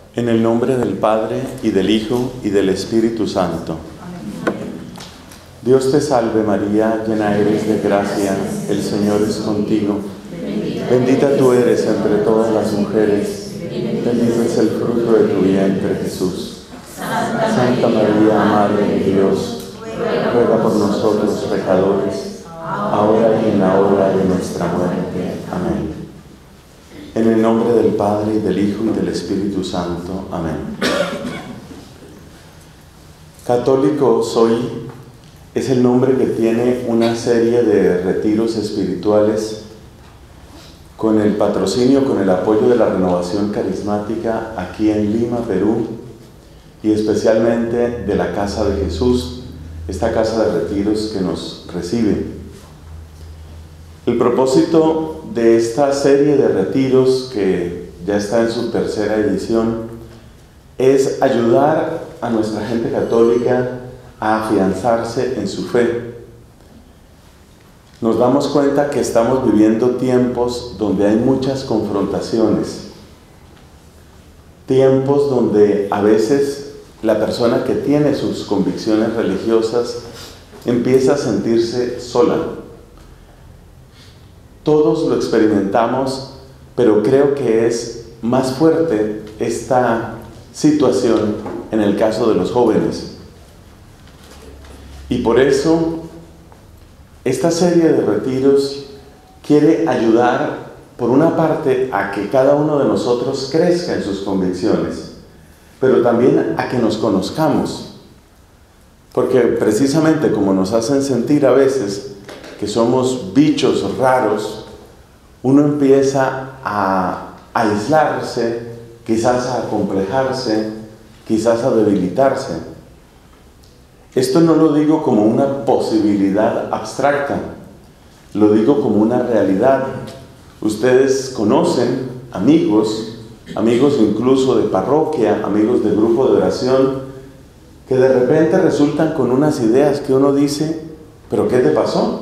En el nombre del Padre, y del Hijo, y del Espíritu Santo. Dios te salve María, llena eres de gracia, el Señor es contigo. Bendita tú eres entre todas las mujeres, bendito es el fruto de tu vientre, Jesús. Santa María, Madre de Dios, ruega por nosotros pecadores, ahora y en la hora de nuestra muerte. Amén. En el nombre del Padre, y del Hijo, y del Espíritu Santo. Amén. Católico soy es el nombre que tiene una serie de retiros espirituales con el patrocinio, con el apoyo de la Renovación Carismática aquí en Lima, Perú, y especialmente de la Casa de Jesús, esta casa de retiros que nos recibe. El propósito de esta serie de retiros, que ya está en su tercera edición, es ayudar a nuestra gente católica a afianzarse en su fe. Nos damos cuenta que estamos viviendo tiempos donde hay muchas confrontaciones, tiempos donde a veces la persona que tiene sus convicciones religiosas empieza a sentirse sola. Todos lo experimentamos, pero creo que es más fuerte esta situación en el caso de los jóvenes. Y por eso, esta serie de retiros quiere ayudar, por una parte, a que cada uno de nosotros crezca en sus convicciones, pero también a que nos conozcamos. Porque precisamente como nos hacen sentir a veces que somos bichos raros, uno empieza a aislarse, quizás a acomplejarse, quizás a debilitarse. Esto no lo digo como una posibilidad abstracta, lo digo como una realidad. Ustedes conocen amigos incluso de parroquia, amigos de grupo de oración, que de repente resultan con unas ideas que uno dice, ¿pero qué te pasó?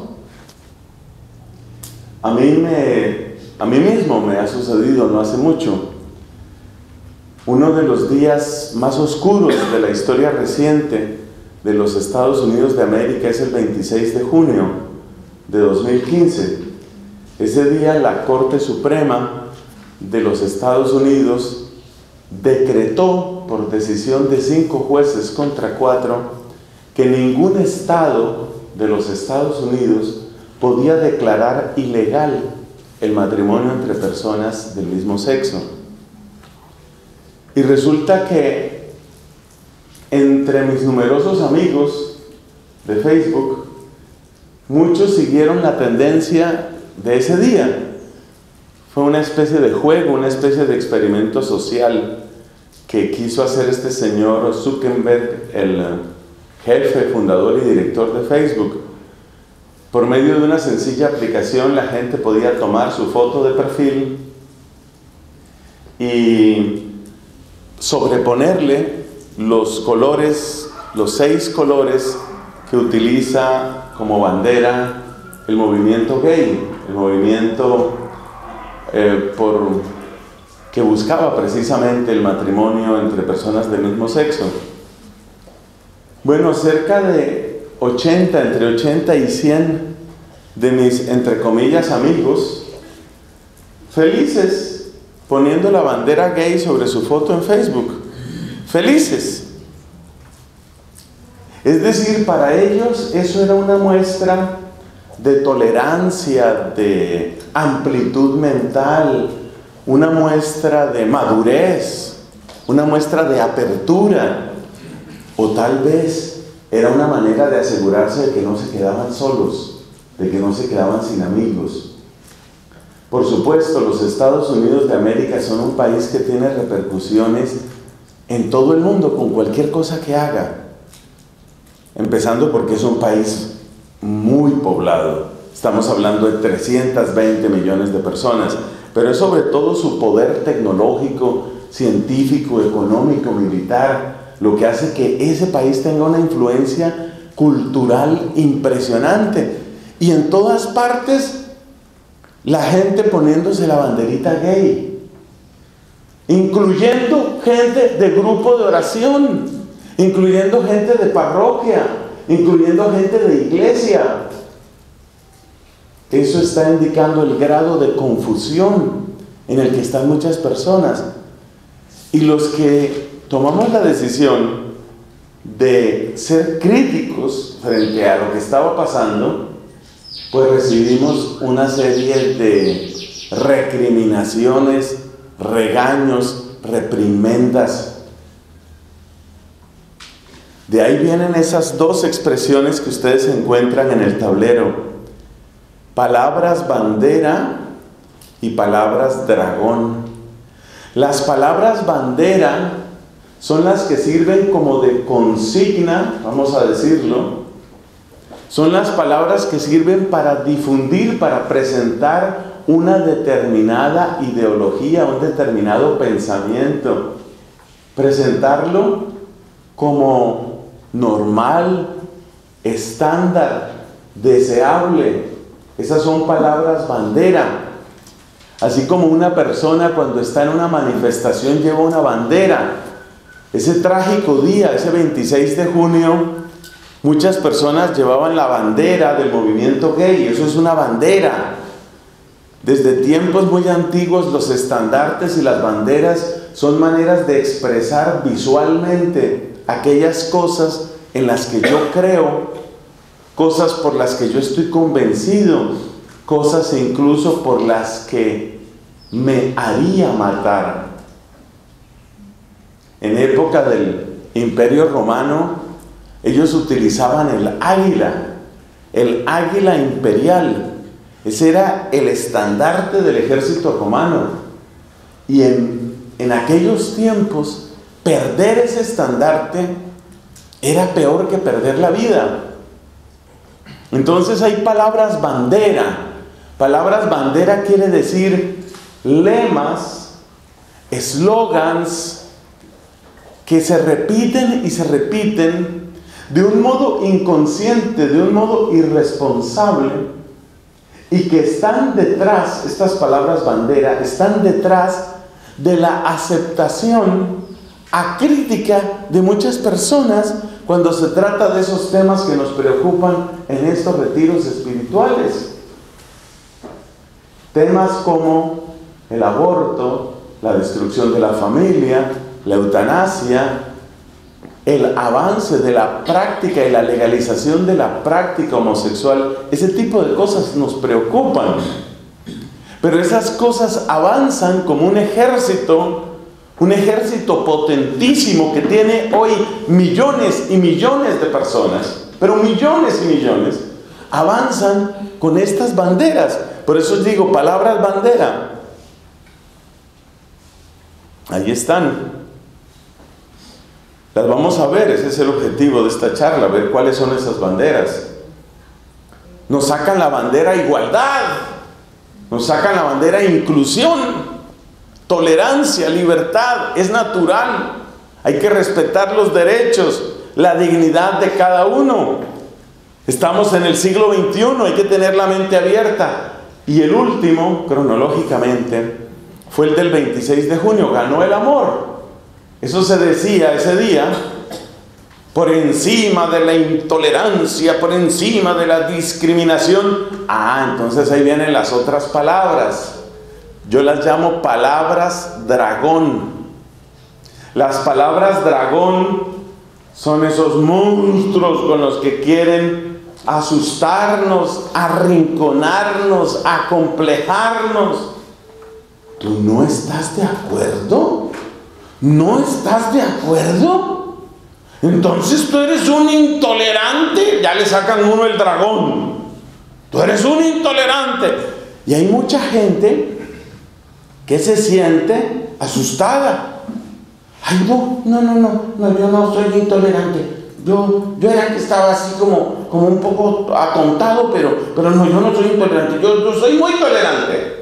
A mí mismo me ha sucedido no hace mucho. Uno de los días más oscuros de la historia reciente de los Estados Unidos de América es el 26 de junio de 2015. Ese día la Corte Suprema de los Estados Unidos decretó, por decisión de 5 jueces contra 4, que ningún estado de los Estados Unidos podía declarar ilegal el matrimonio entre personas del mismo sexo. Y resulta que entre mis numerosos amigos de Facebook, muchos siguieron la tendencia de ese día. Fue una especie de juego, una especie de experimento social que quiso hacer este señor Zuckerberg, el jefe, fundador y director de Facebook. Por medio de una sencilla aplicación, la gente podía tomar su foto de perfil y sobreponerle los colores, los 6 colores que utiliza como bandera el movimiento gay, el movimiento que buscaba precisamente el matrimonio entre personas del mismo sexo. Bueno, cerca de entre 80 y 100 de mis, entre comillas, amigos, felices, poniendo la bandera gay sobre su foto en Facebook. Felices. Es decir, para ellos eso era una muestra de tolerancia, de amplitud mental, una muestra de madurez, una muestra de apertura, o tal vez era una manera de asegurarse de que no se quedaban solos, de que no se quedaban sin amigos. Por supuesto, los Estados Unidos de América son un país que tiene repercusiones en todo el mundo con cualquier cosa que haga. Empezando porque es un país muy poblado. Estamos hablando de 320 millones de personas, pero es sobre todo su poder tecnológico, científico, económico, militar, lo que hace que ese país tenga una influencia cultural impresionante. Y en todas partes, la gente poniéndose la banderita gay. incluyendo gente de grupo de oración, incluyendo gente de parroquia, incluyendo gente de iglesia. Eso está indicando el grado de confusión en el que están muchas personas. Y los que tomamos la decisión de ser críticos frente a lo que estaba pasando, pues recibimos una serie de recriminaciones, regaños, reprimendas. De ahí vienen esas dos expresiones que ustedes encuentran en el tablero: palabras bandera y palabras dragón. Las palabras bandera son las que sirven como de consigna, vamos a decirlo. Son las palabras que sirven para difundir, para presentar una determinada ideología, un determinado pensamiento. Presentarlo como normal, estándar, deseable. Esas son palabras bandera. Así como una persona cuando está en una manifestación lleva una bandera. Ese trágico día, ese 26 de junio, muchas personas llevaban la bandera del movimiento gay. Eso es una bandera. Desde tiempos muy antiguos, los estandartes y las banderas son maneras de expresar visualmente aquellas cosas en las que yo creo, cosas por las que yo estoy convencido, cosas incluso por las que me haría matar. En época del Imperio Romano, ellos utilizaban el águila imperial. Ese era el estandarte del ejército romano. Y en aquellos tiempos, perder ese estandarte era peor que perder la vida. Entonces hay palabras bandera. Palabras bandera quiere decir lemas, eslogans que se repiten y se repiten de un modo inconsciente, de un modo irresponsable, y que están detrás, estas palabras bandera, están detrás de la aceptación acrítica de muchas personas cuando se trata de esos temas que nos preocupan en estos retiros espirituales. Temas como el aborto, la destrucción de la familia, la eutanasia, el avance de la práctica y la legalización de la práctica homosexual. Ese tipo de cosas nos preocupan. Pero esas cosas avanzan como un ejército potentísimo que tiene hoy millones y millones de personas, pero millones y millones, avanzan con estas banderas. Por eso os digo, palabras bandera. Ahí están. Las vamos a ver, ese es el objetivo de esta charla, ver cuáles son esas banderas. Nos sacan la bandera igualdad, nos sacan la bandera inclusión, tolerancia, libertad, es natural. Hay que respetar los derechos, la dignidad de cada uno. Estamos en el siglo XXI, hay que tener la mente abierta. Y el último, cronológicamente, fue el del 26 de junio, ganó el amor. Eso se decía ese día, por encima de la intolerancia, por encima de la discriminación. Entonces ahí vienen las otras palabras. Yo las llamo palabras dragón. Las palabras dragón son esos monstruos con los que quieren asustarnos, arrinconarnos, acomplejarnos. ¿Tú no estás de acuerdo? ¿No estás de acuerdo? Entonces tú eres un intolerante. Ya le sacan uno el dragón. Tú eres un intolerante. Y hay mucha gente que se siente asustada. Ay, no, yo no soy intolerante. Yo era que estaba así como un poco atontado, pero no, yo no soy intolerante. Yo soy muy tolerante.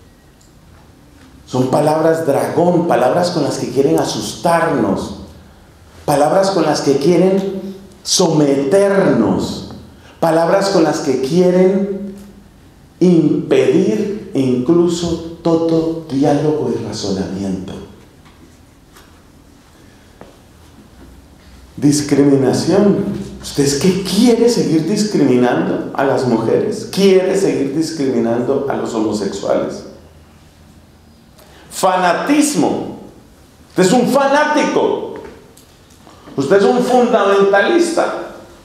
Son palabras dragón, palabras con las que quieren asustarnos, palabras con las que quieren someternos, palabras con las que quieren impedir incluso todo diálogo y razonamiento. Discriminación. ¿Usted es que quiere seguir discriminando a las mujeres? ¿Quiere seguir discriminando a los homosexuales? Fanatismo. Usted es un fanático. Usted es un fundamentalista.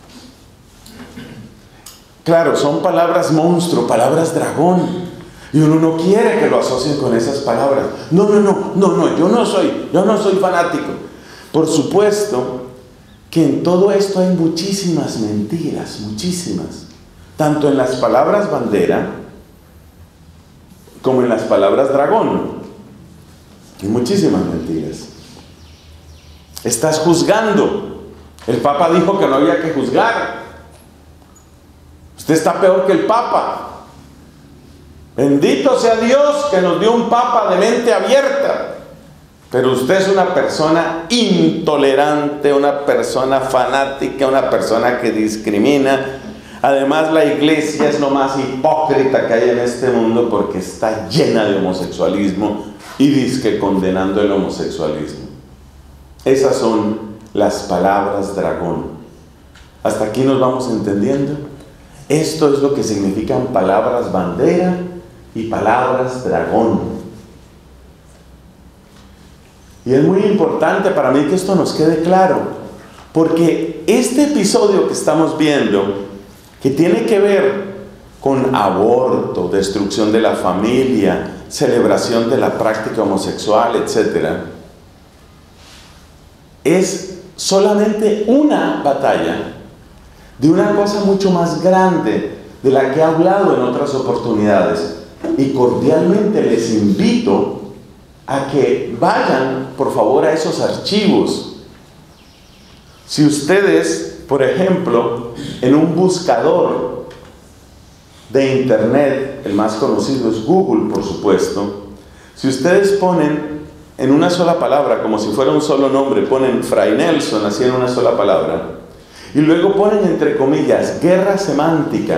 Claro, son palabras monstruo, palabras dragón. Y uno no quiere que lo asocien con esas palabras. No, yo no soy fanático. Por supuesto que en todo esto hay muchísimas mentiras, muchísimas. Tanto en las palabras bandera como en las palabras dragón. Hay muchísimas mentiras. Estás juzgando. El Papa dijo que no había que juzgar. Usted está peor que el Papa. Bendito sea Dios que nos dio un Papa de mente abierta. Pero usted es una persona intolerante, una persona fanática, una persona que discrimina. Además, la iglesia es lo más hipócrita que hay en este mundo porque está llena de homosexualismo y dizque condenando el homosexualismo. Esas son las palabras dragón. ¿Hasta aquí nos vamos entendiendo? Esto es lo que significan palabras bandera y palabras dragón. Y es muy importante para mí que esto nos quede claro, porque este episodio que estamos viendo, que tiene que ver con aborto, destrucción de la familia, celebración de la práctica homosexual, etc., es solamente una batalla de una cosa mucho más grande de la que he hablado en otras oportunidades. Y cordialmente les invito a que vayan, por favor, a esos archivos. Si ustedes, por ejemplo, en un buscador de internet, el más conocido es Google, por supuesto, si ustedes ponen en una sola palabra, como si fuera un solo nombre, ponen Fray Nelson, así en una sola palabra, y luego ponen entre comillas, guerra semántica,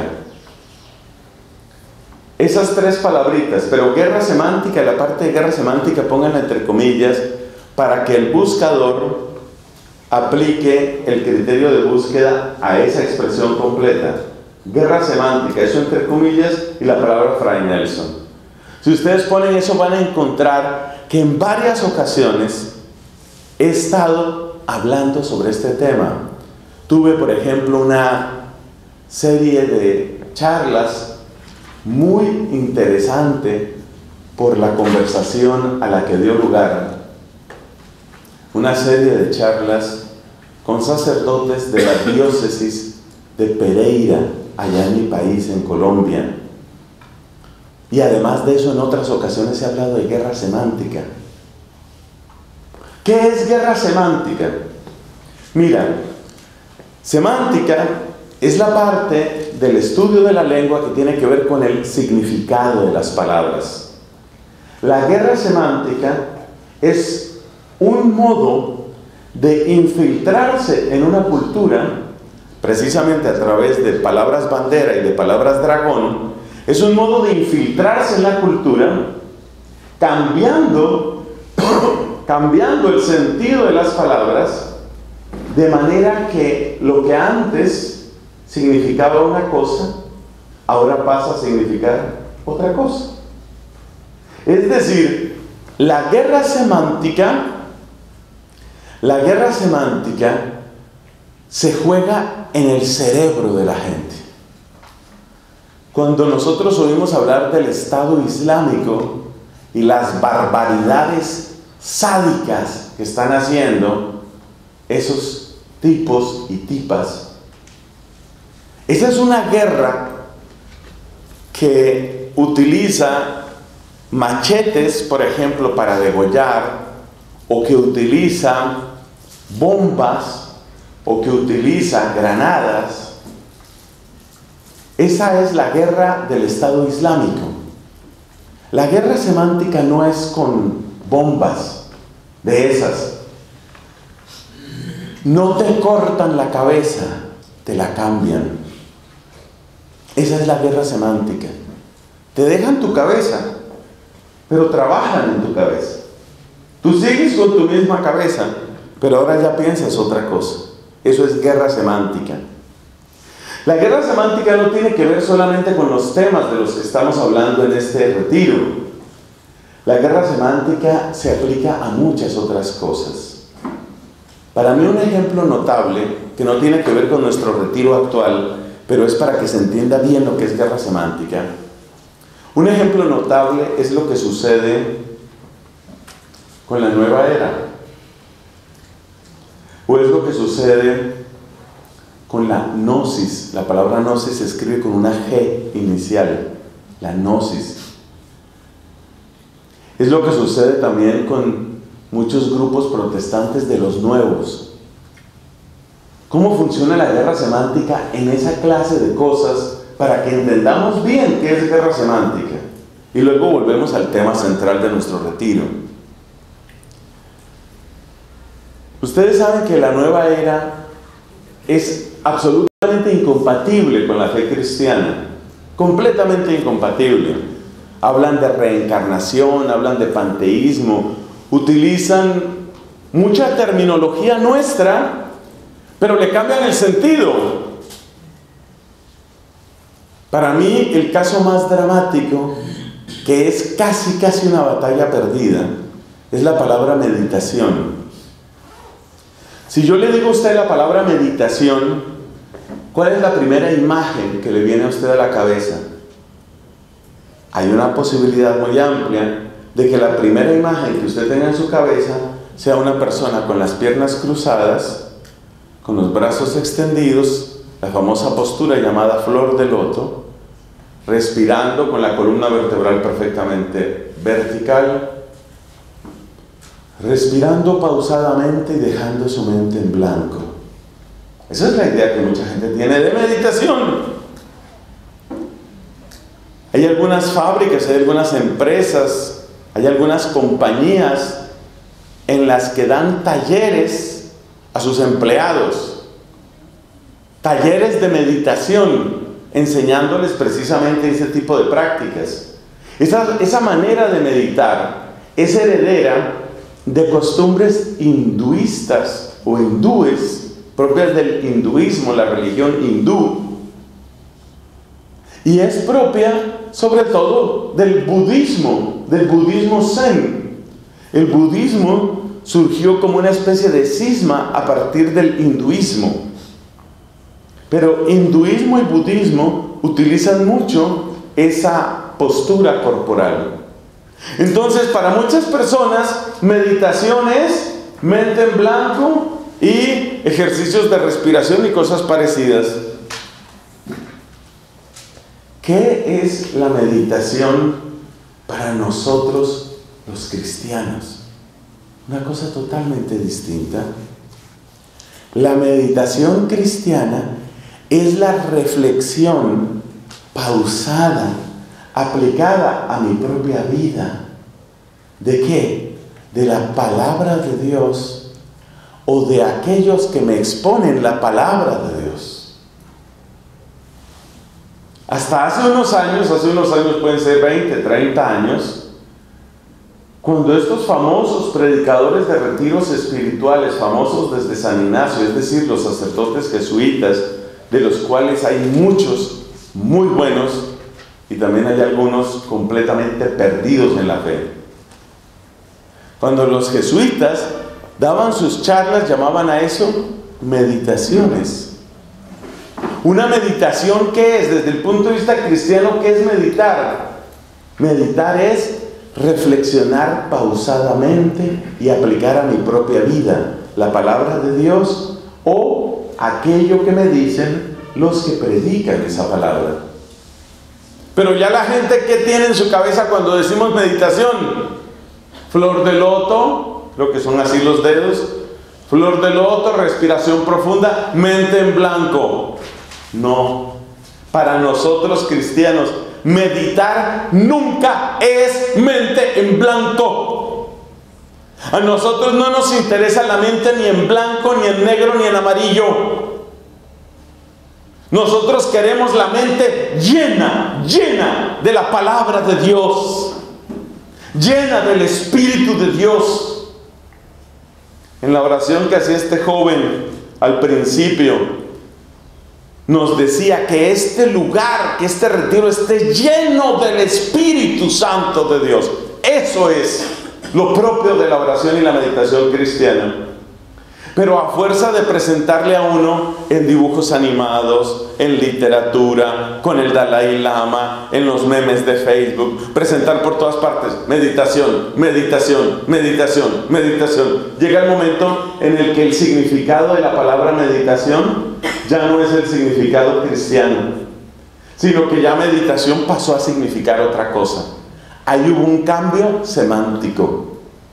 esas tres palabritas, pero guerra semántica, la parte de guerra semántica pónganla entre comillas, para que el buscador aplique el criterio de búsqueda a esa expresión completa. Guerra semántica, eso entre comillas, y la palabra Fray Nelson. Si ustedes ponen eso, van a encontrar que en varias ocasiones he estado hablando sobre este tema. Tuve, por ejemplo, una serie de charlas muy interesante por la conversación a la que dio lugar. Una serie de charlas con sacerdotes de la diócesis de Pereira, allá en mi país, en Colombia. Y además de eso, en otras ocasiones he hablado de guerra semántica. ¿Qué es guerra semántica? Mira, semántica es la parte del estudio de la lengua que tiene que ver con el significado de las palabras. La guerra semántica es un modo de infiltrarse en una cultura, precisamente a través de palabras bandera y de palabras dragón. Es un modo de infiltrarse en la cultura, cambiando el sentido de las palabras, de manera que lo que antes significaba una cosa, ahora pasa a significar otra cosa. Es decir, la guerra semántica se juega en el cerebro de la gente. Cuando nosotros oímos hablar del Estado Islámico y las barbaridades sádicas que están haciendo esos tipos y tipas, esa es una guerra que utiliza machetes, por ejemplo, para degollar, o que utiliza bombas, o que utiliza granadas. Esa es la guerra del Estado Islámico. La guerra semántica no es con bombas de esas. No te cortan la cabeza, te la cambian. Esa es la guerra semántica. Te dejan tu cabeza, pero trabajan en tu cabeza. Tú sigues con tu misma cabeza, pero ahora ya piensas otra cosa. Eso es guerra semántica. La guerra semántica no tiene que ver solamente con los temas de los que estamos hablando en este retiro. La guerra semántica se aplica a muchas otras cosas. Para mí un ejemplo notable, que no tiene que ver con nuestro retiro actual, pero es para que se entienda bien lo que es guerra semántica. Un ejemplo notable es lo que sucede con la nueva era, o es lo que sucede con la gnosis. La palabra gnosis se escribe con una G inicial, la gnosis. Es lo que sucede también con muchos grupos protestantes de los nuevos. ¿Cómo funciona la guerra semántica en esa clase de cosas para que entendamos bien qué es guerra semántica? Y luego volvemos al tema central de nuestro retiro. Ustedes saben que la nueva era es absolutamente incompatible con la fe cristiana, completamente incompatible. Hablan de reencarnación, hablan de panteísmo, utilizan mucha terminología nuestra, pero le cambian el sentido. Para mí, el caso más dramático, que es casi una batalla perdida, es la palabra meditación. Si yo le digo a usted la palabra meditación, ¿cuál es la primera imagen que le viene a usted a la cabeza? Hay una posibilidad muy amplia de que la primera imagen que usted tenga en su cabeza sea una persona con las piernas cruzadas, con los brazos extendidos, la famosa postura llamada flor de loto, respirando con la columna vertebral perfectamente vertical, respirando pausadamente y dejando su mente en blanco. Esa es la idea que mucha gente tiene de meditación. Hay algunas fábricas, hay algunas empresas, hay algunas compañías en las que dan talleres a sus empleados, talleres de meditación, enseñándoles precisamente ese tipo de prácticas. Esa manera de meditar es heredera de costumbres hinduistas o hindúes, propias del hinduismo, la religión hindú, y es propia sobre todo del budismo zen. El budismo surgió como una especie de cisma a partir del hinduismo, pero hinduismo y budismo utilizan mucho esa postura corporal. Entonces, para muchas personas, meditación es mente en blanco y ejercicios de respiración y cosas parecidas. ¿Qué es la meditación para nosotros los cristianos? Una cosa totalmente distinta. La meditación cristiana es la reflexión pausada, aplicada a mi propia vida. ¿De qué? De la palabra de Dios o de aquellos que me exponen la palabra de Dios. Hasta hace unos años pueden ser 20, 30 años, cuando estos famosos predicadores de retiros espirituales, famosos desde San Ignacio, es decir, los sacerdotes jesuitas, de los cuales hay muchos muy buenos y también hay algunos completamente perdidos en la fe. Cuando los jesuitas daban sus charlas, llamaban a eso meditaciones. Una meditación, ¿qué es? Desde el punto de vista cristiano, ¿qué es meditar? Meditar es reflexionar pausadamente y aplicar a mi propia vida la palabra de Dios o aquello que me dicen los que predican esa palabra. Pero ya la gente, ¿qué tiene en su cabeza cuando decimos meditación? Flor de loto, lo que son así los dedos, flor de loto, respiración profunda, mente en blanco. No, para nosotros cristianos, meditar nunca es mente en blanco. A nosotros no nos interesa la mente ni en blanco, ni en negro, ni en amarillo. Nosotros queremos la mente llena de la palabra de Dios, llena del Espíritu de Dios. En la oración que hacía este joven al principio, nos decía que este lugar, que este retiro esté lleno del Espíritu Santo de Dios. Eso es lo propio de la oración y la meditación cristiana. Pero a fuerza de presentarle a uno en dibujos animados, en literatura, con el Dalai Lama, en los memes de Facebook, presentar por todas partes, meditación, meditación, meditación, meditación. Llega el momento en el que el significado de la palabra meditación ya no es el significado cristiano, sino que ya meditación pasó a significar otra cosa. Ahí hubo un cambio semántico.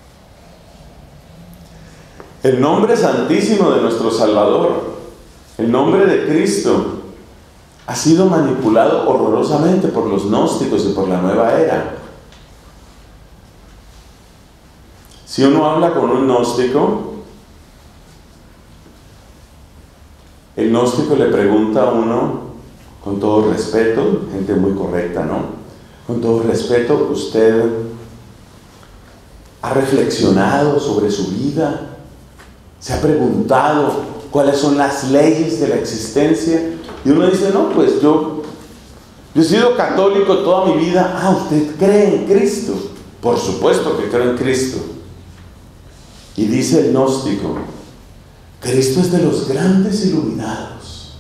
El nombre santísimo de nuestro Salvador, el nombre de Cristo, ha sido manipulado horrorosamente por los gnósticos y por la nueva era. Si uno habla con un gnóstico, el gnóstico le pregunta a uno, con todo respeto, gente muy correcta, ¿no? Con todo respeto, ¿usted ha reflexionado sobre su vida? ¿Se ha preguntado cuáles son las leyes de la existencia? Y uno dice, no, pues yo he sido católico toda mi vida. Ah, ¿usted cree en Cristo? Por supuesto que creo en Cristo. Y dice el gnóstico, Cristo es de los grandes iluminados.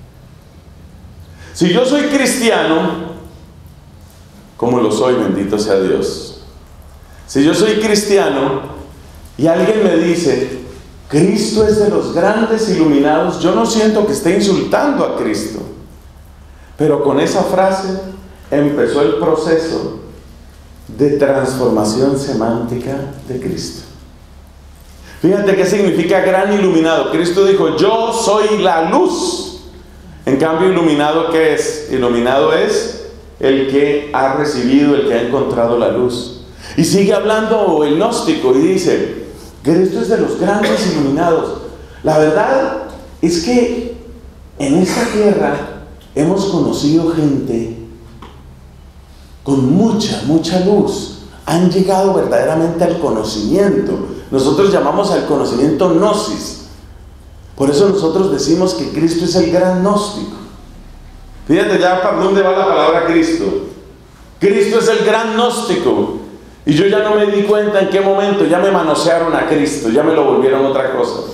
Si yo soy cristiano, como lo soy, bendito sea Dios. Si yo soy cristiano y alguien me dice, Cristo es de los grandes iluminados, yo no siento que esté insultando a Cristo. Pero con esa frase empezó el proceso de transformación semántica de Cristo. Fíjate qué significa gran iluminado. Cristo dijo, yo soy la luz. En cambio, iluminado, ¿qué es? Iluminado es el que ha recibido, el que ha encontrado la luz. Y sigue hablando el gnóstico y dice, Cristo es de los grandes iluminados. La verdad es que en esta tierra hemos conocido gente con mucha, mucha luz. Han llegado verdaderamente al conocimiento. Nosotros llamamos al conocimiento gnosis. Por eso nosotros decimos que Cristo es el gran gnóstico. Fíjate ya para dónde va la palabra Cristo. Cristo es el gran gnóstico. Y yo ya no me di cuenta en qué momento ya me manosearon a Cristo, ya me lo volvieron otra cosa.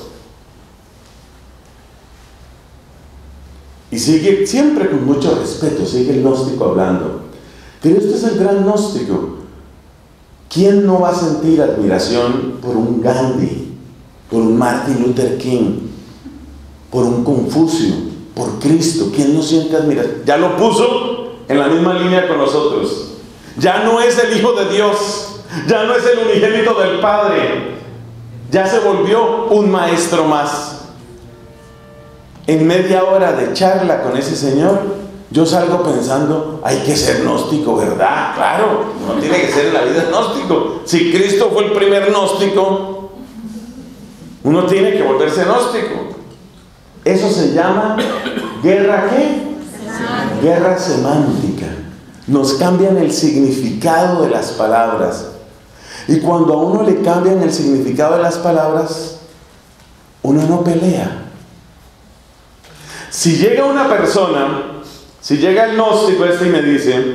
Y sigue siempre con mucho respeto, sigue el gnóstico hablando. Cristo es el gran gnóstico. ¿Quién no va a sentir admiración por un Gandhi, por un Martin Luther King, por un Confucio, por Cristo? ¿Quién no siente admiración? Ya lo puso en la misma línea con nosotros. Ya no es el Hijo de Dios, ya no es el unigénito del Padre, ya se volvió un maestro más. En media hora de charla con ese señor, yo salgo pensando, hay que ser gnóstico, ¿verdad? Claro, no tiene que ser en la vida gnóstico. Si Cristo fue el primer gnóstico, uno tiene que volverse gnóstico. Eso se llama guerra, ¿qué? Guerra semántica. Nos cambian el significado de las palabras. Y cuando a uno le cambian el significado de las palabras, uno no pelea. Si llega una persona, si llega el gnóstico y me dice,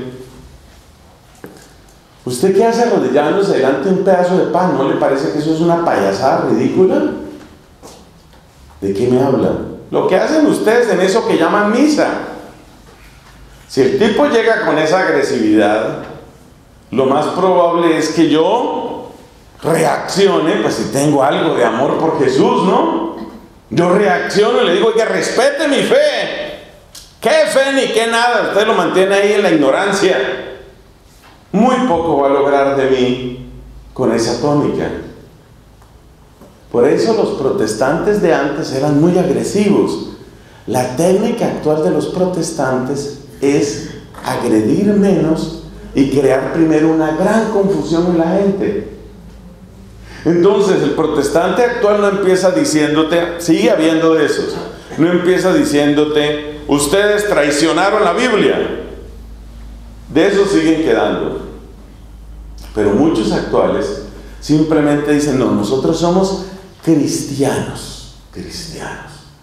¿usted qué hace arrodillándose delante de un pedazo de pan? ¿No le parece que eso es una payasada ridícula? ¿De qué me hablan? Lo que hacen ustedes en eso que llaman misa. Si el tipo llega con esa agresividad, lo más probable es que yo reaccione, pues si tengo algo de amor por Jesús, ¿no? Yo reacciono y le digo, oiga, respete mi fe. ¿Qué fe ni qué nada? Usted lo mantiene ahí en la ignorancia. Muy poco va a lograr de mí con esa tónica. Por eso los protestantes de antes eran muy agresivos. La técnica actual de los protestantes es agredir menos y crear primero una gran confusión en la gente. Entonces el protestante actual no empieza diciéndote, sigue habiendo de esos, no empieza diciéndote, ustedes traicionaron la Biblia. De esos siguen quedando. Pero muchos actuales simplemente dicen, no, nosotros somos cristianos.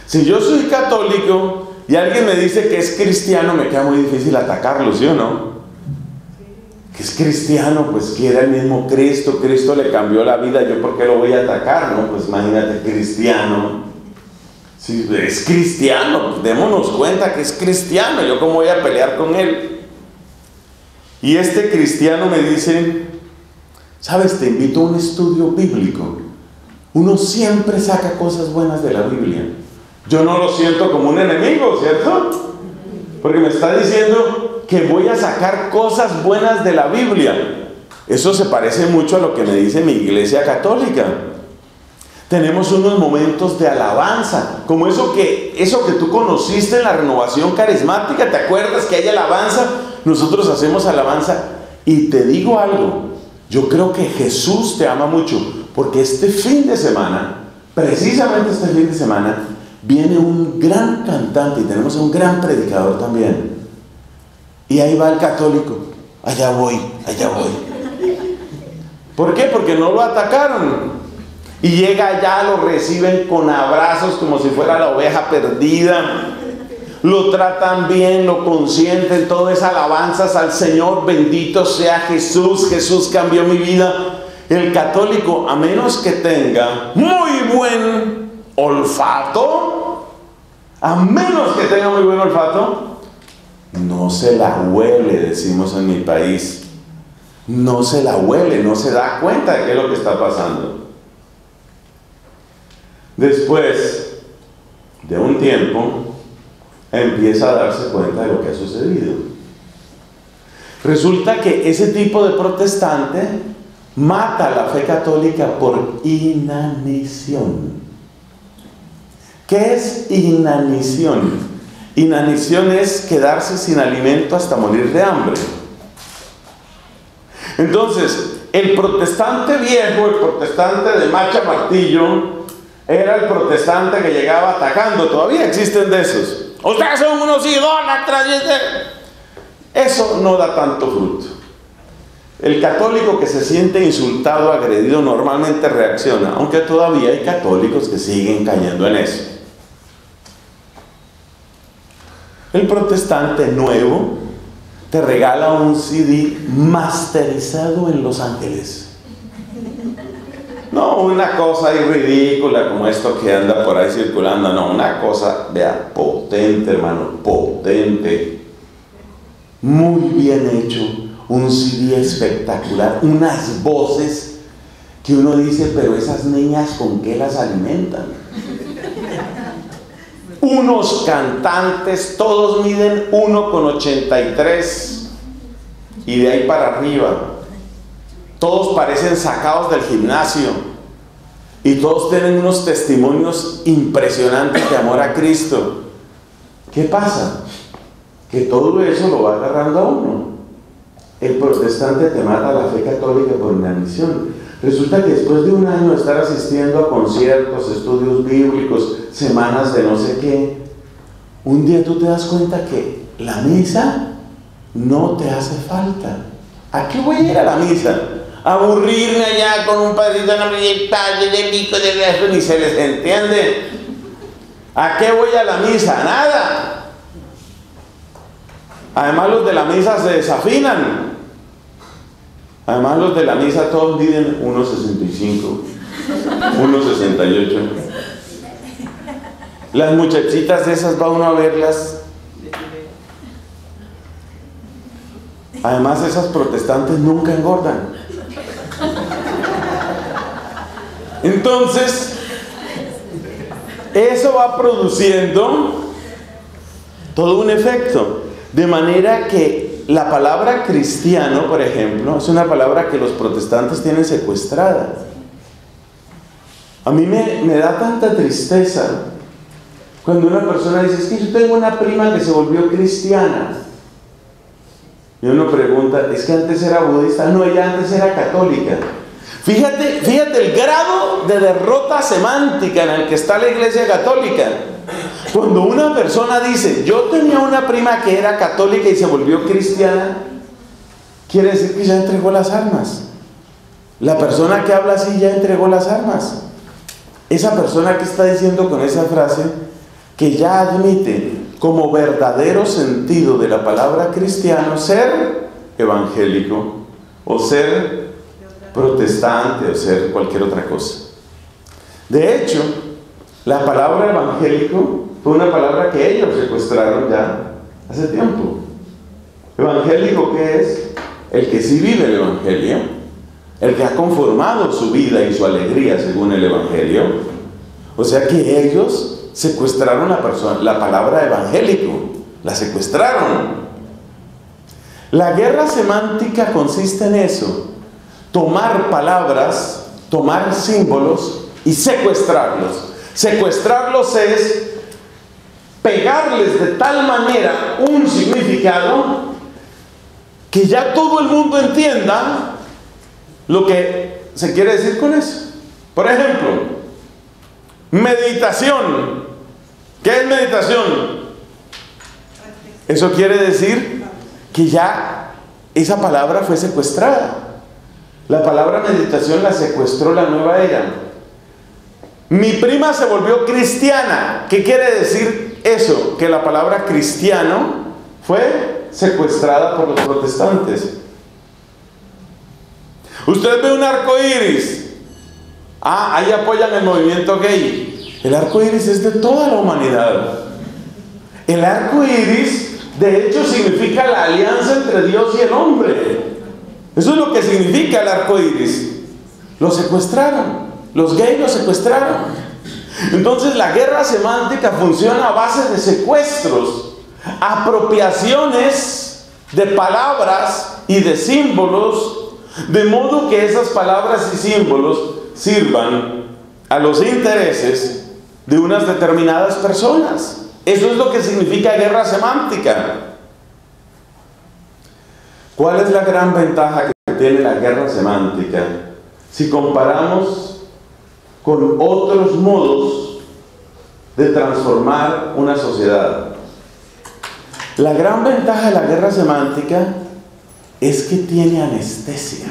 Si yo soy católico y alguien me dice que es cristiano, me queda muy difícil atacarlo, ¿sí o no? Que es cristiano, pues quiere el mismo Cristo, Cristo le cambió la vida, ¿yo por qué lo voy a atacar? No, pues imagínate, cristiano. Si es cristiano, pues démonos cuenta que es cristiano, ¿yo cómo voy a pelear con él? Y este cristiano me dice, ¿sabes? Te invito a un estudio bíblico. Uno siempre saca cosas buenas de la Biblia. Yo no lo siento como un enemigo, ¿cierto? Porque me está diciendo que voy a sacar cosas buenas de la Biblia. Eso se parece mucho a lo que me dice mi iglesia católica. Tenemos unos momentos de alabanza, como eso que tú conociste en la renovación carismática. ¿Te acuerdas que hay alabanza? Nosotros hacemos alabanza. Y te digo algo, yo creo que Jesús te ama mucho, porque este fin de semana, precisamente este fin de semana, viene un gran cantante y tenemos un gran predicador también. Y ahí va el católico, allá voy, allá voy. ¿Por qué? Porque no lo atacaron. Y llega allá, lo reciben con abrazos como si fuera la oveja perdida. Lo tratan bien, lo consienten, todo es alabanzas al Señor. Bendito sea Jesús, Jesús cambió mi vida. El católico, a menos que tenga muy buen olfato, no se la huele, decimos en mi país. No se la huele, no se da cuenta de qué es lo que está pasando. Después de un tiempo, empieza a darse cuenta de lo que ha sucedido. Resulta que ese tipo de protestante mata la fe católica por inanición. ¿Qué es inanición? Inanición es quedarse sin alimento hasta morir de hambre. Entonces, el protestante viejo, el protestante de macha martillo, era el protestante que llegaba atacando. Todavía existen de esos. Ustedes son unos idólatras. Eso no da tanto fruto. El católico que se siente insultado, agredido, normalmente reacciona, aunque todavía hay católicos que siguen cayendo en eso. El protestante nuevo te regala un CD masterizado en Los Ángeles. No una cosa ahí ridícula como esto que anda por ahí circulando, no, una cosa, vea, potente, hermano, potente, muy bien hecho, un CD espectacular, unas voces que uno dice, pero esas niñas ¿con qué las alimentan? Unos cantantes, todos miden 1,83 y de ahí para arriba. Todos parecen sacados del gimnasio y todos tienen unos testimonios impresionantes de amor a Cristo. ¿Qué pasa? Que todo eso lo va agarrando a uno. El protestante te mata la fe católica por inanición. Resulta que después de un año de estar asistiendo a conciertos, estudios bíblicos, semanas de no sé qué, un día tú te das cuenta que la misa no te hace falta. ¿A qué voy a ir a la misa? Aburrirme allá con un padrito de pico de brazo, ni se les entiende. ¿A qué voy a la misa? Nada. Además los de la misa se desafinan. Además los de la misa todos miden 1,65, 1,68. Las muchachitas esas va uno a verlas. Además esas protestantes nunca engordan. Entonces, eso va produciendo todo un efecto. De manera que la palabra cristiano, por ejemplo, es una palabra que los protestantes tienen secuestrada. A mí me da tanta tristeza cuando una persona dice, es que yo tengo una prima que se volvió cristiana. Y uno pregunta, es que antes era budista. No, ella antes era católica. Fíjate el grado de derrota semántica en el que está la Iglesia Católica. Cuando una persona dice, yo tenía una prima que era católica y se volvió cristiana, quiere decir que ya entregó las armas. La persona que habla así ya entregó las armas. Esa persona que está diciendo con esa frase que ya admite como verdadero sentido de la palabra cristiano ser evangélico, o ser protestante, o ser cualquier otra cosa. De hecho, la palabra evangélico fue una palabra que ellos secuestraron ya hace tiempo. ¿Evangélico qué es? El que sí vive el evangelio, el que ha conformado su vida y su alegría según el evangelio. O sea que ellos secuestraron la palabra evangélico, la secuestraron. La guerra semántica consiste en eso: tomar palabras, tomar símbolos y secuestrarlos. Secuestrarlos es pegarles de tal manera un significado que ya todo el mundo entienda lo que se quiere decir con eso. Por ejemplo, meditación. ¿Qué es meditación? Eso quiere decir que ya esa palabra fue secuestrada. La palabra meditación la secuestró la nueva era. Mi prima se volvió cristiana. ¿Qué quiere decir eso? Que la palabra cristiano fue secuestrada por los protestantes. Usted ve un arco iris. Ahí apoyan el movimiento gay. El arco iris es de toda la humanidad. El arco iris, de hecho, significa la alianza entre Dios y el hombre. Eso es lo que significa el arco iris. Lo secuestraron. Los gays lo secuestraron. Entonces la guerra semántica funciona a base de secuestros, apropiaciones de palabras y de símbolos, de modo que esas palabras y símbolos sirvan a los intereses de unas determinadas personas. Eso es lo que significa guerra semántica. ¿Cuál es la gran ventaja que tiene la guerra semántica si comparamos con otros modos de transformar una sociedad? La gran ventaja de la guerra semántica es que tiene anestesia.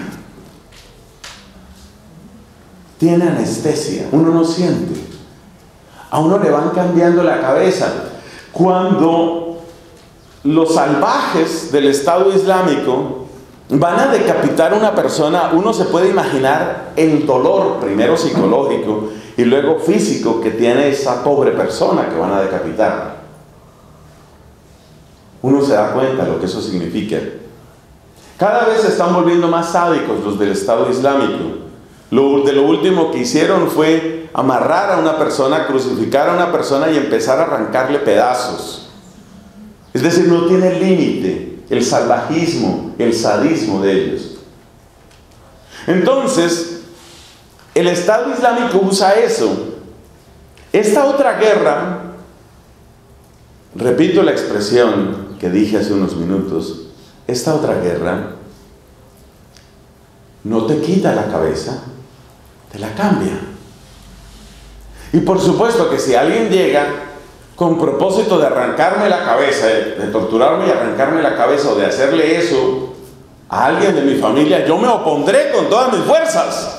Tiene anestesia. Uno no siente. A uno le van cambiando la cabeza. Cuando los salvajes del Estado Islámico van a decapitar a una persona, uno se puede imaginar el dolor, primero psicológico y luego físico, que tiene esa pobre persona que van a decapitar. Uno se da cuenta de lo que eso significa. Cada vez se están volviendo más sádicos los del Estado Islámico. De lo último que hicieron fue amarrar a una persona, crucificar a una persona y empezar a arrancarle pedazos. Es decir, no tiene límite el salvajismo, el sadismo de ellos. Entonces, el Estado Islámico usa eso. Esta otra guerra, repito la expresión que dije hace unos minutos, esta otra guerra no te quita la cabeza, te la cambia. Y por supuesto que si alguien llega con propósito de arrancarme la cabeza, de torturarme y arrancarme la cabeza, o de hacerle eso a alguien de mi familia, yo me opondré con todas mis fuerzas.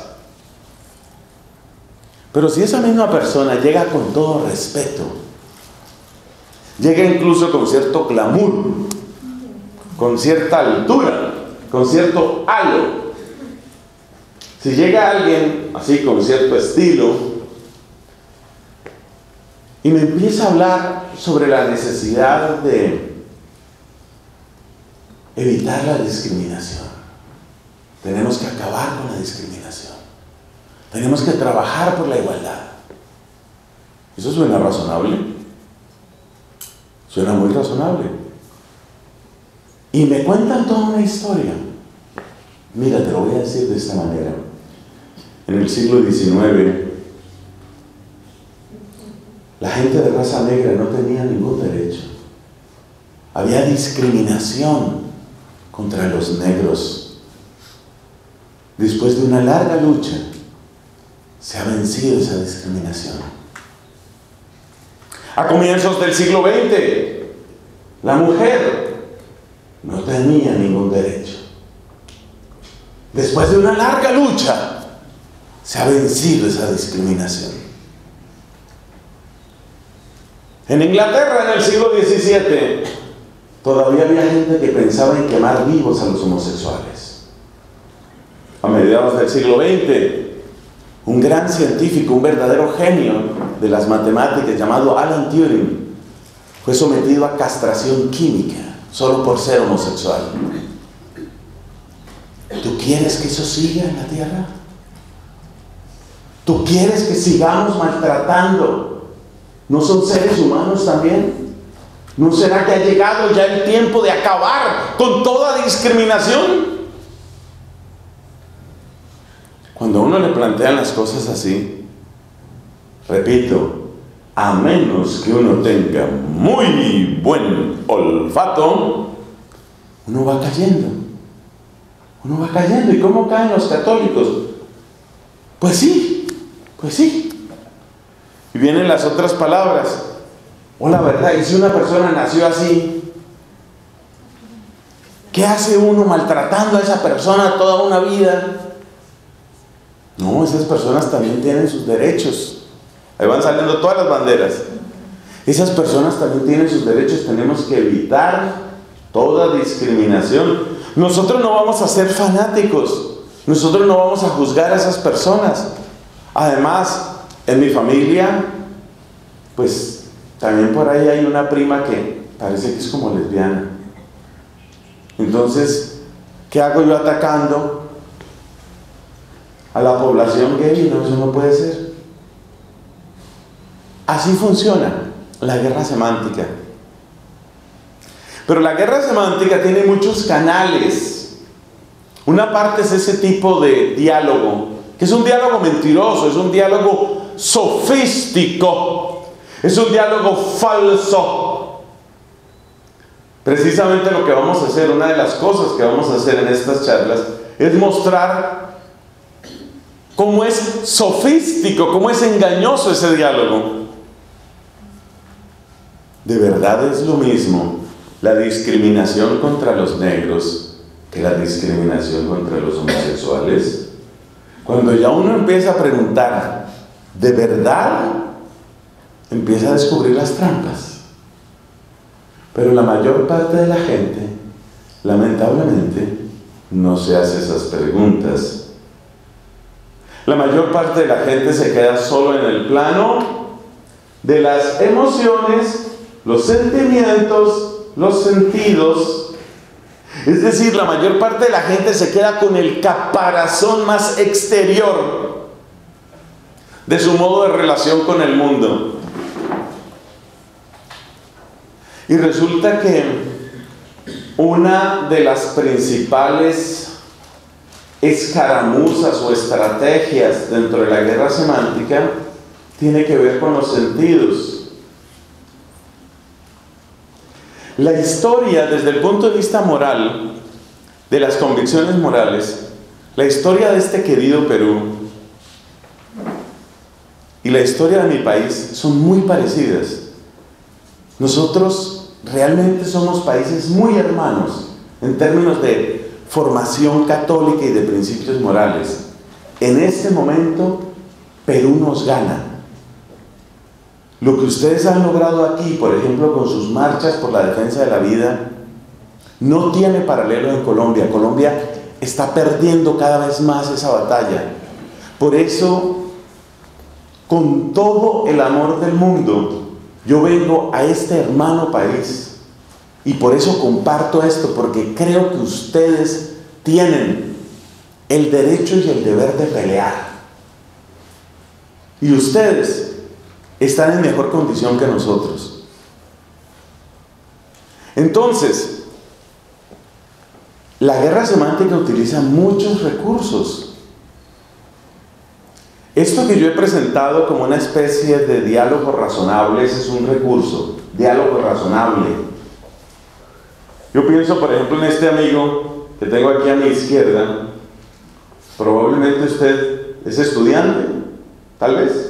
Pero si esa misma persona llega con todo respeto, llega incluso con cierto glamour, con cierta altura, con cierto halo, si llega alguien así con cierto estilo y me empieza a hablar sobre la necesidad de evitar la discriminación, tenemos que acabar con la discriminación, tenemos que trabajar por la igualdad, ¿eso suena razonable? Suena muy razonable. Y me cuentan toda una historia. Mira, te lo voy a decir de esta manera. En el siglo XIX, la gente de raza negra no tenía ningún derecho. Había discriminación contra los negros. Después de una larga lucha, se ha vencido esa discriminación. A comienzos del siglo XX, la mujer no tenía ningún derecho. Después de una larga lucha, se ha vencido esa discriminación. En Inglaterra, en el siglo XVII, todavía había gente que pensaba en quemar vivos a los homosexuales. A mediados del siglo XX, un gran científico, un verdadero genio de las matemáticas llamado Alan Turing, fue sometido a castración química solo por ser homosexual. ¿Tú quieres que eso siga en la tierra? ¿Tú quieres que sigamos maltratando? ¿No son seres humanos también? ¿No será que ha llegado ya el tiempo de acabar con toda discriminación? Cuando a uno le plantean las cosas así, repito, a menos que uno tenga muy buen olfato, uno va cayendo. Uno va cayendo. ¿Y cómo caen los católicos? Pues sí, pues sí. Y vienen las otras palabras. O la verdad, y si una persona nació así, ¿qué hace uno maltratando a esa persona toda una vida? No, esas personas también tienen sus derechos. Ahí van saliendo todas las banderas. Esas personas también tienen sus derechos. Tenemos que evitar toda discriminación. Nosotros no vamos a ser fanáticos. Nosotros no vamos a juzgar a esas personas. Además, en mi familia, pues también por ahí hay una prima que parece que es como lesbiana. Entonces, ¿qué hago yo atacando a la población gay? No, eso no puede ser. Así funciona la guerra semántica. Pero la guerra semántica tiene muchos canales. Una parte es ese tipo de diálogo, que es un diálogo mentiroso, es un diálogo sofístico, es un diálogo falso. Precisamente lo que vamos a hacer, una de las cosas que vamos a hacer en estas charlas, es mostrar cómo es sofístico, cómo es engañoso ese diálogo. De verdad es lo mismo la discriminación contra los negros que la discriminación contra los homosexuales. Cuando ya uno empieza a preguntar, ¿de verdad? Empieza a descubrir las trampas. Pero la mayor parte de la gente, lamentablemente, no se hace esas preguntas. La mayor parte de la gente se queda solo en el plano de las emociones, los sentimientos, los sentidos. Es decir, la mayor parte de la gente se queda con el caparazón más exterior de su modo de relación con el mundo. Y resulta que una de las principales escaramuzas o estrategias dentro de la guerra semántica tiene que ver con los sentidos. La historia, desde el punto de vista moral, de las convicciones morales, la historia de este querido Perú y la historia de mi país son muy parecidas. Nosotros realmente somos países muy hermanos en términos de formación católica y de principios morales. En este momento, Perú nos gana. Lo que ustedes han logrado aquí, por ejemplo, con sus marchas por la defensa de la vida, no tiene paralelo en Colombia. Colombia está perdiendo cada vez más esa batalla. Por eso, con todo el amor del mundo, yo vengo a este hermano país. Y por eso comparto esto, porque creo que ustedes tienen el derecho y el deber de pelear. Y ustedes están en mejor condición que nosotros. Entonces, la guerra semántica utiliza muchos recursos. Esto que yo he presentado como una especie de diálogo razonable, ese es un recurso, diálogo razonable. Yo pienso, por ejemplo, en este amigo que tengo aquí a mi izquierda. Probablemente usted es estudiante, tal vez.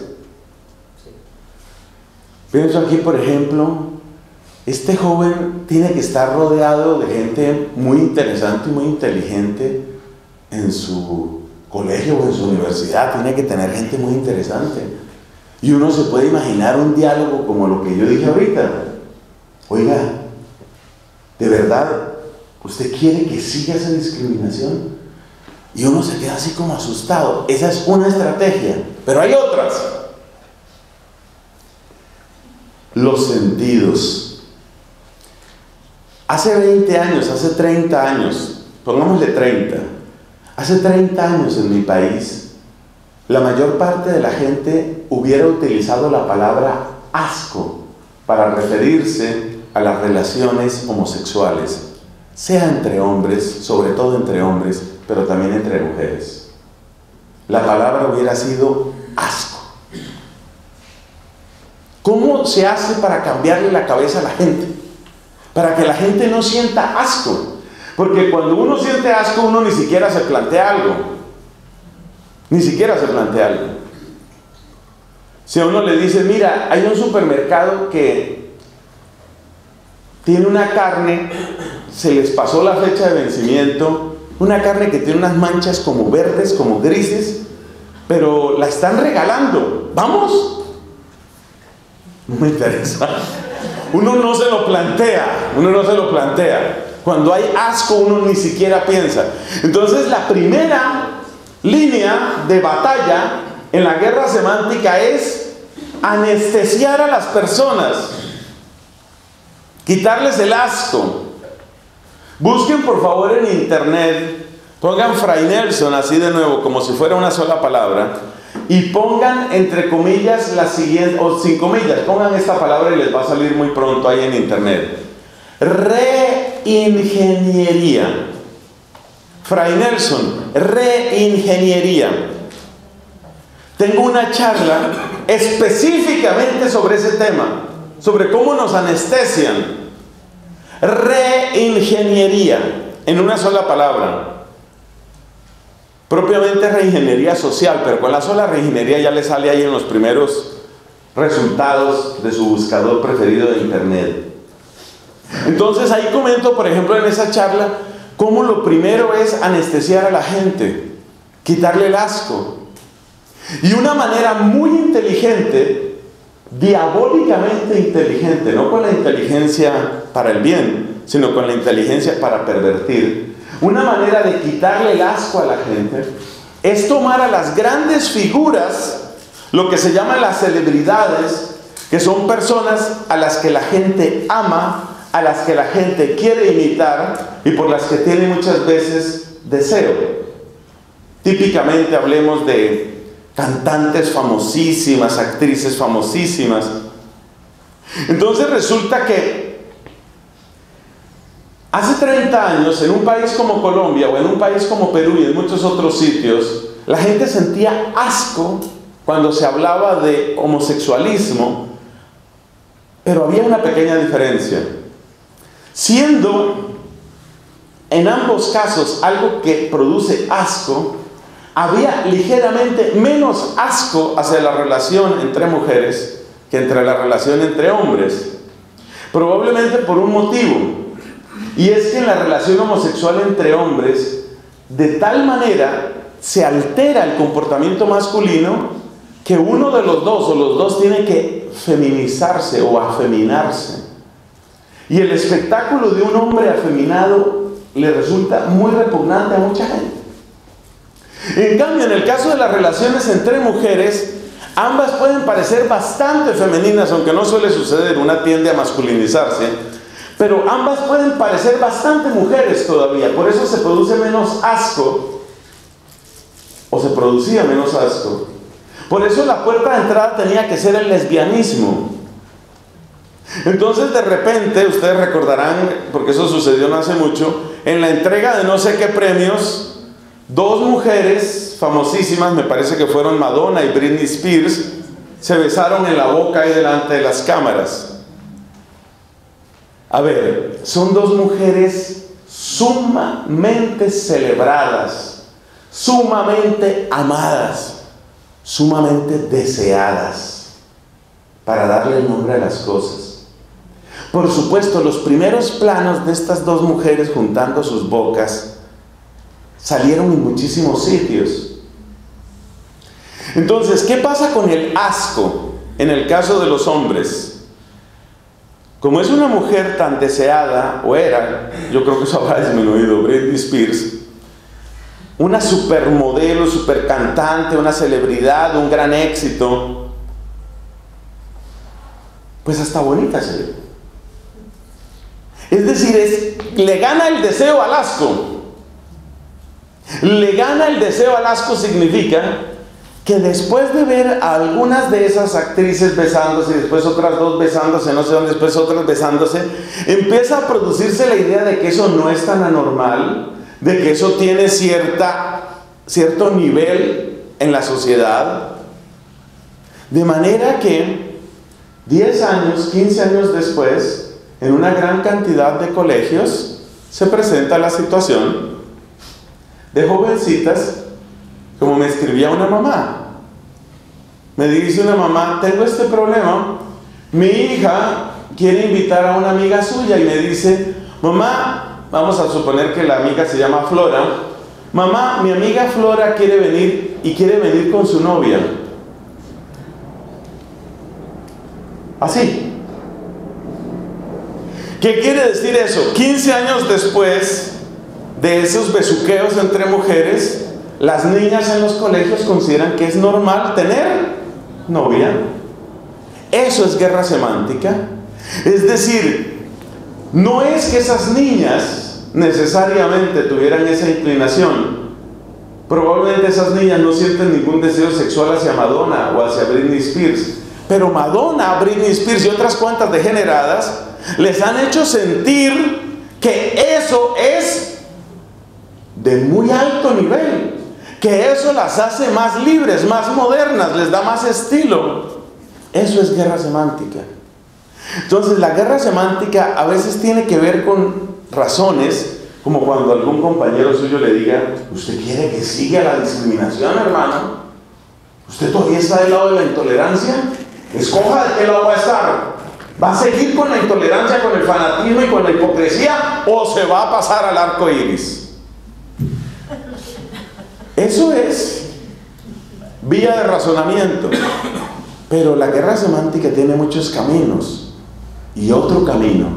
Pienso aquí, por ejemplo, este joven tiene que estar rodeado de gente muy interesante y muy inteligente en su colegio o en su universidad. Tiene que tener gente muy interesante. Y uno se puede imaginar un diálogo como lo que yo dije ahorita. Oiga, ¿de verdad usted quiere que siga esa discriminación? Y uno se queda así como asustado. Esa es una estrategia, pero hay otras. Los sentidos. Hace 20 años, hace 30 años, pongámosle 30, hace 30 años en mi país, la mayor parte de la gente hubiera utilizado la palabra asco para referirse a las relaciones homosexuales, sea entre hombres, sobre todo entre hombres, pero también entre mujeres. La palabra hubiera sido asco. ¿Cómo se hace para cambiarle la cabeza a la gente? Para que la gente no sienta asco. Porque cuando uno siente asco, uno ni siquiera se plantea algo. Ni siquiera se plantea algo. Si a uno le dice, mira, hay un supermercado que tiene una carne, se les pasó la fecha de vencimiento, una carne que tiene unas manchas como verdes, como grises, pero la están regalando. ¿Vamos? No me interesa. Uno no se lo plantea, uno no se lo plantea. Cuando hay asco, uno ni siquiera piensa. Entonces, la primera línea de batalla en la guerra semántica es anestesiar a las personas, quitarles el asco. Busquen por favor en internet, pongan Fray Nelson así de nuevo, como si fuera una sola palabra, y pongan entre comillas la siguiente, o sin comillas, pongan esta palabra y les va a salir muy pronto ahí en internet: reingeniería. Fray Nelson, reingeniería. Tengo una charla específicamente sobre ese tema, sobre cómo nos anestesian. Reingeniería, en una sola palabra. Propiamente reingeniería social, pero con la sola reingeniería ya le sale ahí en los primeros resultados de su buscador preferido de internet. Entonces ahí comento, por ejemplo, en esa charla, cómo lo primero es anestesiar a la gente, quitarle el asco. Y una manera muy inteligente, diabólicamente inteligente, no con la inteligencia para el bien, sino con la inteligencia para pervertir. Una manera de quitarle el asco a la gente es tomar a las grandes figuras, lo que se llaman las celebridades, que son personas a las que la gente ama, a las que la gente quiere imitar y por las que tiene muchas veces deseo. Típicamente hablemos de cantantes famosísimas, actrices famosísimas. Entonces resulta que hace 30 años, en un país como Colombia o en un país como Perú y en muchos otros sitios, la gente sentía asco cuando se hablaba de homosexualismo, pero había una pequeña diferencia. Siendo en ambos casos algo que produce asco, había ligeramente menos asco hacia la relación entre mujeres que entre la relación entre hombres. Probablemente por un motivo. Y es que en la relación homosexual entre hombres, de tal manera se altera el comportamiento masculino que uno de los dos o los dos tiene que feminizarse o afeminarse. Y el espectáculo de un hombre afeminado le resulta muy repugnante a mucha gente. En cambio, en el caso de las relaciones entre mujeres, ambas pueden parecer bastante femeninas, aunque no suele suceder, una tiende a masculinizarse. Pero ambas pueden parecer bastante mujeres todavía, por eso se produce menos asco, o se producía menos asco. Por eso la puerta de entrada tenía que ser el lesbianismo. Entonces de repente, ustedes recordarán, porque eso sucedió no hace mucho, en la entrega de no sé qué premios, dos mujeres famosísimas, me parece que fueron Madonna y Britney Spears, se besaron en la boca ahí delante de las cámaras. A ver, son dos mujeres sumamente celebradas, sumamente amadas, sumamente deseadas, para darle el nombre a las cosas. Por supuesto, los primeros planos de estas dos mujeres juntando sus bocas salieron en muchísimos sitios. Entonces, ¿qué pasa con el asco en el caso de los hombres? Como es una mujer tan deseada, o era, yo creo que eso habrá disminuido, Britney Spears, una supermodelo, supercantante, una celebridad, un gran éxito, pues hasta bonita se ve. Es decir, le gana el deseo al asco. Le gana el deseo al asco significa que después de ver a algunas de esas actrices besándose, y después otras dos besándose, no sé dónde, después otras besándose, empieza a producirse la idea de que eso no es tan anormal, de que eso tiene cierto nivel en la sociedad, de manera que 10 años, 15 años después, en una gran cantidad de colegios, se presenta la situación de jovencitas, como me escribía una mamá. Me dice una mamá: tengo este problema, mi hija quiere invitar a una amiga suya y me dice: mamá, vamos a suponer que la amiga se llama Flora, mamá, mi amiga Flora quiere venir y quiere venir con su novia. Así. ¿Qué quiere decir eso? 15 años después de esos besuqueos entre mujeres, las niñas en los colegios consideran que es normal tener novia. Eso es guerra semántica. Es decir, no es que esas niñas necesariamente tuvieran esa inclinación. Probablemente esas niñas no sienten ningún deseo sexual hacia Madonna o hacia Britney Spears, pero Madonna, Britney Spears y otras cuantas degeneradas les han hecho sentir que eso es de muy alto nivel, que eso las hace más libres, más modernas, les da más estilo. Eso es guerra semántica. Entonces, la guerra semántica a veces tiene que ver con razones, como cuando algún compañero suyo le diga: ¿usted quiere que siga la discriminación, hermano? ¿Usted todavía está del lado de la intolerancia? Escoja de qué lado va a estar. ¿Va a seguir con la intolerancia, con el fanatismo y con la hipocresía, o se va a pasar al arco iris? Eso es vía de razonamiento. Pero la guerra semántica tiene muchos caminos. Y otro camino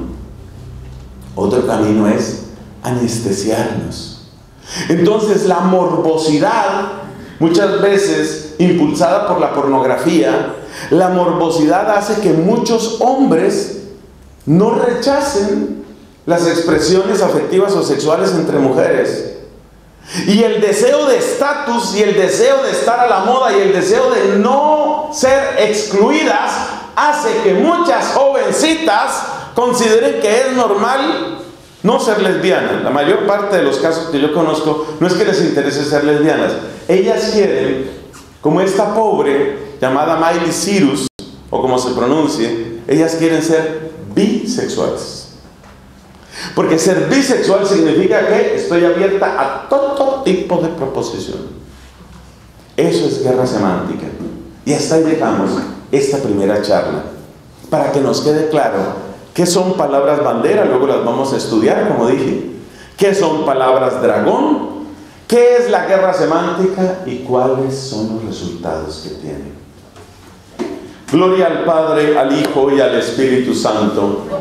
es anestesiarnos. Entonces, la morbosidad, muchas veces impulsada por la pornografía, la morbosidad hace que muchos hombres no rechacen las expresiones afectivas o sexuales entre mujeres. Y el deseo de estatus, y el deseo de estar a la moda, y el deseo de no ser excluidas, hace que muchas jovencitas consideren que es normal no ser lesbianas. La mayor parte de los casos que yo conozco no es que les interese ser lesbianas. Ellas quieren, como esta pobre llamada Miley Cyrus, o como se pronuncie, ellas quieren ser bisexuales. Porque ser bisexual significa que estoy abierta a todo tipo de proposición. Eso es guerra semántica. Y hasta ahí dejamos esta primera charla, para que nos quede claro qué son palabras bandera. Luego las vamos a estudiar, como dije. ¿Qué son palabras dragón? ¿Qué es la guerra semántica? ¿Y cuáles son los resultados que tiene? Gloria al Padre, al Hijo y al Espíritu Santo.